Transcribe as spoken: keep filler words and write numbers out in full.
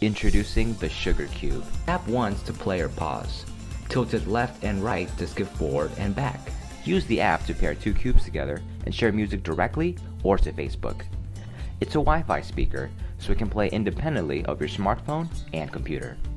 Introducing the Sugr Cube. Tap once to play or pause. Tilt it left and right to skip forward and back. Use the app to pair two cubes together and share music directly or to Facebook. It's a Wi-Fi speaker, so it can play independently of your smartphone and computer.